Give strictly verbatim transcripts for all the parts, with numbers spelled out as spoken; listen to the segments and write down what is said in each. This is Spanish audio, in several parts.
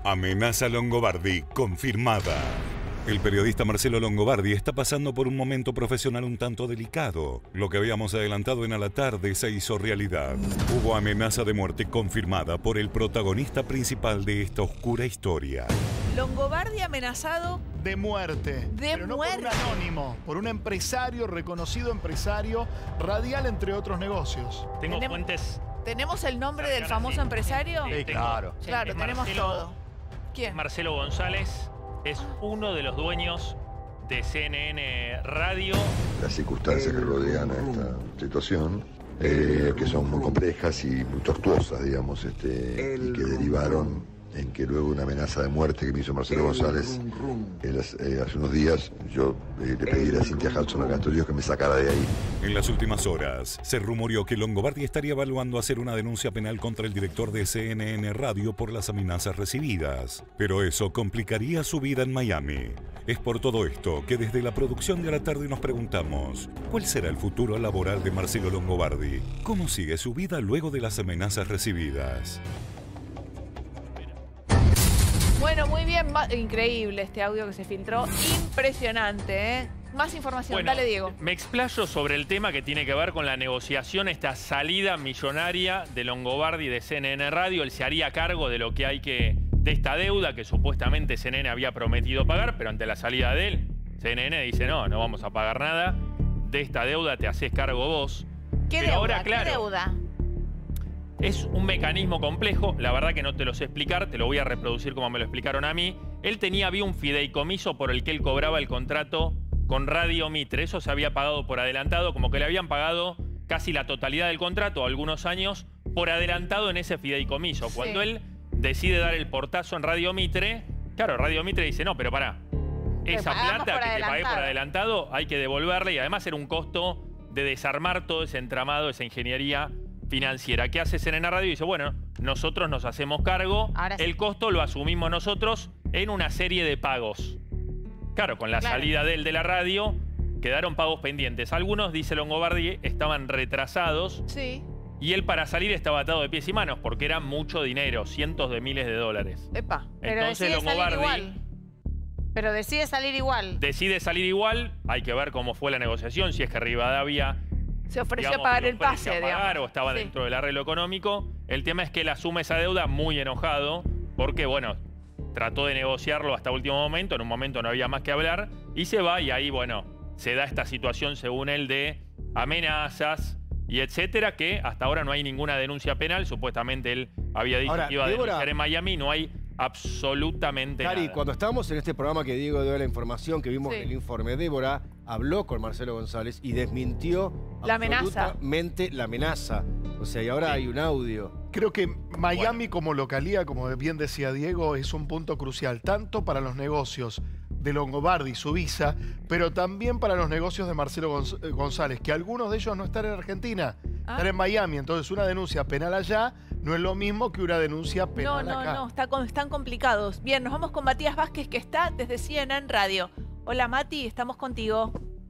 Amenaza Longobardi confirmada. El periodista Marcelo Longobardi está pasando por un momento profesional un tanto delicado. Lo que habíamos adelantado en A la Tarde se hizo realidad. Hubo amenaza de muerte confirmada por el protagonista principal de esta oscura historia. Longobardi amenazado de muerte. De pero no muerte. por un anónimo, por un empresario, reconocido empresario, radial entre otros negocios. Tengo Tenem- fuentes. ¿Tenemos el nombre del Ahora famoso sí. empresario? Sí, tengo. claro. Claro, Es tenemos Marcelo- todo. ¿Quién? Marcelo González es uno de los dueños de C N N Radio. Las circunstancias que rodean a esta situación, eh, que son muy complejas y muy tortuosas, digamos, este, y que derivaron en que luego una amenaza de muerte que me hizo Marcelo González eh, las- eh, hace unos días, yo eh, le pedí a Cintia Hudson a Castorios que me sacara de ahí. En las últimas horas, se rumoreó que Longobardi estaría evaluando hacer una denuncia penal contra el director de C N N Radio por las amenazas recibidas. Pero eso complicaría su vida en Miami. Es por todo esto que desde la producción de A la Tarde nos preguntamos, ¿cuál será el futuro laboral de Marcelo Longobardi? ¿Cómo sigue su vida luego de las amenazas recibidas? Bueno, muy bien. ma- Increíble este audio que se filtró. Impresionante, ¿eh? Más información. Bueno, Dale, Diego. me explayo sobre el tema que tiene que ver con la negociación, esta salida millonaria de Longobardi de C N N Radio. Él se haría cargo de lo que hay que, de esta deuda que supuestamente C N N había prometido pagar, pero ante la salida de él, C N N dice, no, no vamos a pagar nada. De esta deuda te haces cargo vos. ¿Qué Pero deuda? ahora, claro, ¿Qué deuda? es un mecanismo complejo, la verdad que no te lo sé explicar, te lo voy a reproducir como me lo explicaron a mí. Él tenía, había un fideicomiso por el que él cobraba el contrato con Radio Mitre. Eso se había pagado por adelantado, como que le habían pagado casi la totalidad del contrato, algunos años, por adelantado en ese fideicomiso. Sí. Cuando él decide dar el portazo en Radio Mitre, claro, Radio Mitre dice, no, pero pará, esa pagamos plata por que te pagué por adelantado. adelantado hay que devolverla y además era un costo de desarmar todo ese entramado, esa ingeniería financiera. ¿Qué hace C N N Radio? Dice, bueno, nosotros nos hacemos cargo, Ahora sí. el costo lo asumimos nosotros en una serie de pagos. Claro, con la Claro. salida de él de la radio, quedaron pagos pendientes. Algunos, dice Longobardi, estaban retrasados Sí. y él para salir estaba atado de pies y manos porque era mucho dinero, cientos de miles de dólares. Epa. Pero Entonces decide salir Longobardi igual. Pero decide salir igual. decide salir igual, hay que ver cómo fue la negociación, si es que Rivadavia Se ofreció digamos, a pagar le el ofrece pase, a pagar, digamos. o estaba Sí. dentro del arreglo económico. El tema es que él asume esa deuda muy enojado porque, bueno, trató de negociarlo hasta último momento, en un momento no había más que hablar, y se va y ahí, bueno, se da esta situación, según él, de amenazas y etcétera, que hasta ahora no hay ninguna denuncia penal. Supuestamente él había dicho Ahora, que iba a Débora- denunciar en Miami, no hay absolutamente Cari, nada. cuando estábamos en este programa que Diego dio la información, que vimos Sí. el informe, Débora habló con Marcelo González y desmintió La amenaza. absolutamente la amenaza. O sea, y ahora Sí. hay un audio. Creo que Miami como localía, como bien decía Diego, es un punto crucial, tanto para los negocios de Longobardi, su visa, pero también para los negocios de Marcelo Gonz- González, que algunos de ellos no están en Argentina, Ah. están en Miami. Entonces una denuncia penal allá no es lo mismo que una denuncia No, penal no, acá. no, está con- están complicados. Bien, nos vamos con Matías Vázquez, que está desde C N N Radio. Hola, Mati, estamos contigo.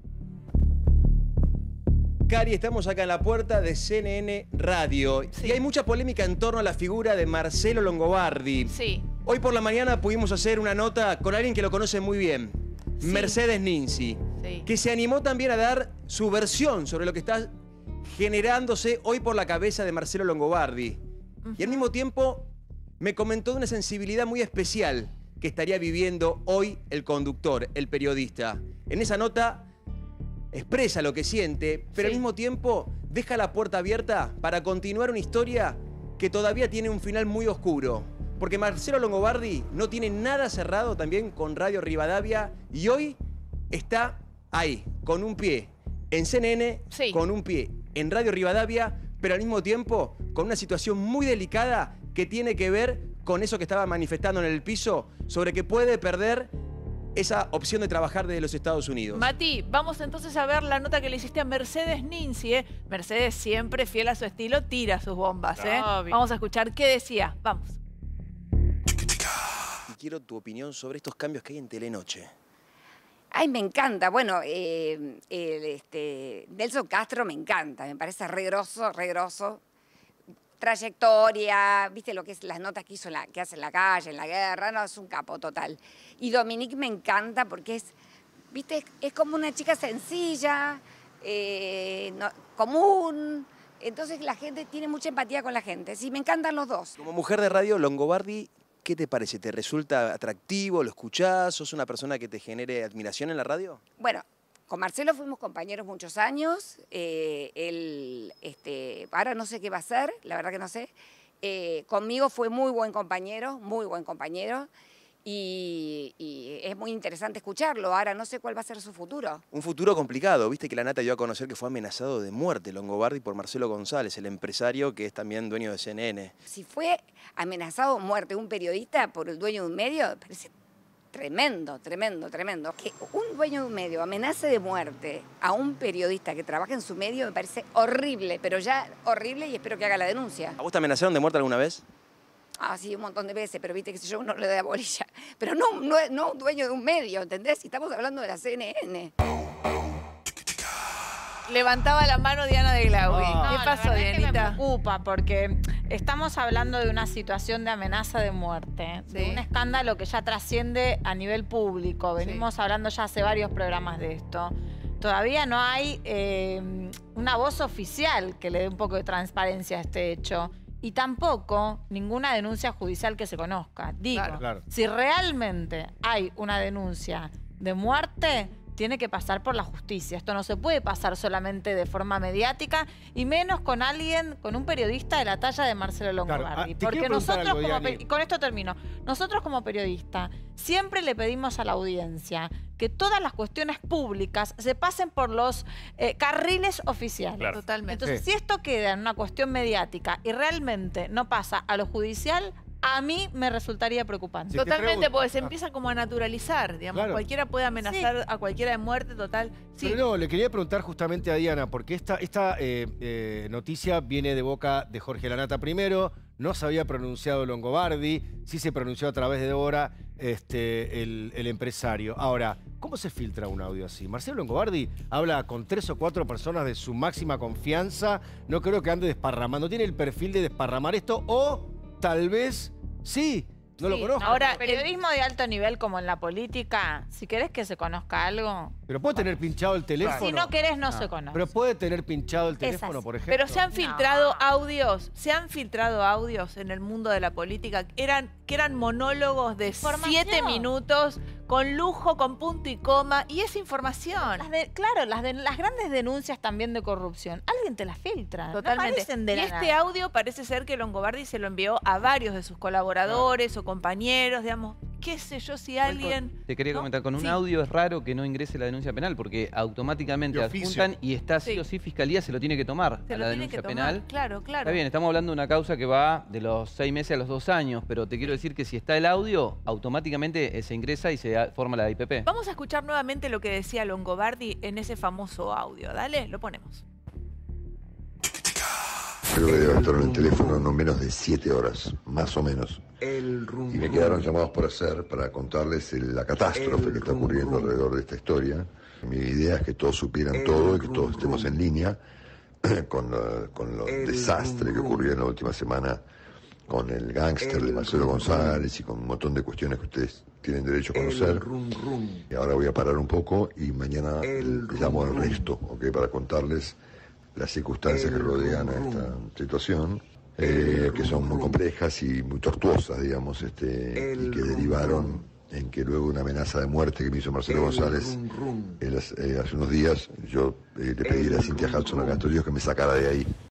Cari, estamos acá en la puerta de C N N Radio Sí. y hay mucha polémica en torno a la figura de Marcelo Longobardi. Sí. Hoy por la mañana pudimos hacer una nota con alguien que lo conoce muy bien, Sí. Mercedes Ninzi, Sí. que se animó también a dar su versión sobre lo que está generándose hoy por la cabeza de Marcelo Longobardi. Y al mismo tiempo me comentó de una sensibilidad muy especial que estaría viviendo hoy el conductor, el periodista. En esa nota expresa lo que siente, pero Sí. al mismo tiempo deja la puerta abierta para continuar una historia que todavía tiene un final muy oscuro. Porque Marcelo Longobardi no tiene nada cerrado también con Radio Rivadavia y hoy está ahí, con un pie en C N N, Sí. con un pie en Radio Rivadavia, pero al mismo tiempo con una situación muy delicada que tiene que ver con eso que estaba manifestando en el piso sobre que puede perder esa opción de trabajar desde los Estados Unidos. Mati, vamos entonces a ver la nota que le hiciste a Mercedes Ninzi, ¿eh? Mercedes, siempre fiel a su estilo, tira sus bombas, ¿eh? Obvio. Vamos a escuchar qué decía. Vamos. Y quiero tu opinión sobre estos cambios que hay en Telenoche. Ay, me encanta. Bueno, eh, el, este, Nelson Castro me encanta. Me parece re groso, re groso. trayectoria, viste lo que es las notas que hizo en la, que hace en la calle, en la guerra, no, es un capo total. Y Dominique me encanta porque es, viste, es, es como una chica sencilla, eh, no, común. Entonces la gente tiene mucha empatía con la gente. Sí, me encantan los dos. Como mujer de radio, Longobardi, ¿qué te parece? ¿Te resulta atractivo? ¿Lo escuchás? ¿Sos una persona que te genere admiración en la radio? Bueno, con Marcelo fuimos compañeros muchos años. Eh, él, este, ahora no sé qué va a hacer, la verdad que no sé. Eh, conmigo fue muy buen compañero, muy buen compañero. Y, y es muy interesante escucharlo. Ahora no sé cuál va a ser su futuro. Un futuro complicado. Viste que la Nata dio a conocer que fue amenazado de muerte Longobardi por Marcelo González, el empresario que es también dueño de C N N. Si fue amenazado de muerte un periodista por el dueño de un medio, me parece tremendo, tremendo, tremendo. Que un dueño de un medio amenace de muerte a un periodista que trabaja en su medio me parece horrible, pero ya horrible, y espero que haga la denuncia. ¿A vos te amenazaron de muerte alguna vez? Ah, sí, un montón de veces, pero viste que si yo uno le da bolilla. Pero no, no, no un dueño de un medio, ¿entendés? Si estamos hablando de la C N N. Levantaba la mano Diana de Glaui. No, ¿Qué la pasó, verdad es que me Dianita? preocupa porque estamos hablando de una situación de amenaza de muerte, Sí. de un escándalo que ya trasciende a nivel público. Venimos Sí. hablando ya hace varios programas de esto. Todavía no hay eh, una voz oficial que le dé un poco de transparencia a este hecho. Y tampoco ninguna denuncia judicial que se conozca. Digo, Claro. Claro. si realmente hay una denuncia de muerte, tiene que pasar por la justicia. Esto no se puede pasar solamente de forma mediática, y menos con alguien, con un periodista de la talla de Marcelo Longobardi. Claro. Ah, te Porque quiero preguntar nosotros, algo, como Diani. pe- y con esto termino, nosotros como periodista siempre le pedimos a la audiencia que todas las cuestiones públicas se pasen por los eh, carriles oficiales. Claro. Totalmente. Entonces, Sí. si esto queda en una cuestión mediática y realmente no pasa a lo judicial, a mí me resultaría preocupante. Sí. te Totalmente, pregunto- porque se ah. empieza como a naturalizar, digamos. Claro. Cualquiera puede amenazar a cualquiera de muerte, total. Sí. Pero no, le quería preguntar justamente a Diana, porque esta, esta eh, eh, noticia viene de boca de Jorge Lanata primero, no se había pronunciado Longobardi, sí se pronunció a través de Débora, este, el, el empresario. Ahora, ¿cómo se filtra un audio así? Marcelo Longobardi habla con tres o cuatro personas de su máxima confianza, no creo que ande desparramando, tiene el perfil de desparramar esto, o tal vez sí, no lo Sí, conozco. ahora, El periodismo de alto nivel como en la política, si querés que se conozca algo, Pero puede tener pinchado el teléfono. si no querés no se conoce. Pero puede tener pinchado el teléfono, así. por ejemplo. Pero se han No. filtrado audios, se han filtrado audios en el mundo de la política que eran, que eran monólogos de Información. siete minutos, con lujo, con punto y coma, y es información. Las de- claro, las, de- las grandes denuncias también de corrupción, alguien te las filtra. Totalmente. No aparecen de y la este nada. audio parece ser que Longobardi se lo envió a varios de sus colaboradores o compañeros, digamos, qué sé yo, si alguien... Te quería ¿no? comentar, con un Sí. audio es raro que no ingrese la denuncia penal, porque automáticamente De oficio. adjuntan y está sí Sí. o sí Fiscalía se lo tiene que tomar Se a lo la tiene que denuncia tomar. penal. Claro, claro. Está bien, estamos hablando de una causa que va de los seis meses a los dos años, pero te quiero decir que si está el audio, automáticamente eh, se ingresa y se ah, forma la I P P. Vamos a escuchar nuevamente lo que decía Longobardi en ese famoso audio. Dale, lo ponemos. Creo que debe estar en el teléfono no menos de siete horas, más o menos. Y me quedaron llamados por hacer para contarles el- la catástrofe que está ocurriendo alrededor de esta historia. Mi idea es que todos supieran todo y que todos estemos en línea con, la- con lo desastre que ocurrió en la última semana con el gángster de Marcelo González y con un montón de cuestiones que ustedes tienen derecho a conocer. Y ahora voy a parar un poco y mañana les llamo al resto, ¿ok? Para contarles las circunstancias que rodean a esta situación, eh, que son muy complejas y muy tortuosas, digamos, este, y que derivaron en que luego una amenaza de muerte que me hizo Marcelo González él hace, eh, hace unos días, yo eh, le pedí a Cynthia Hudson, acá en Dios, que me sacara de ahí.